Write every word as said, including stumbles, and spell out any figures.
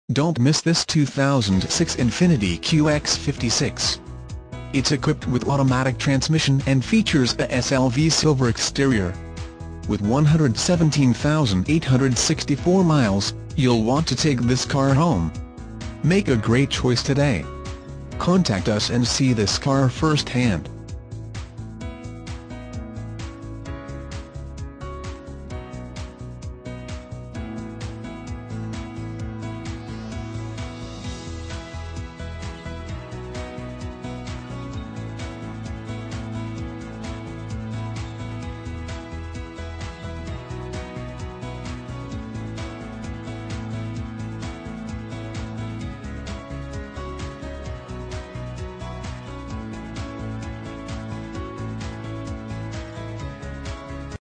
Don't miss this two thousand six Infiniti Q X fifty-six. It's equipped with automatic transmission and features a S L V silver exterior. With one hundred seventeen thousand eight hundred sixty-four miles, you'll want to take this car home. Make a great choice today. Contact us and see this car firsthand.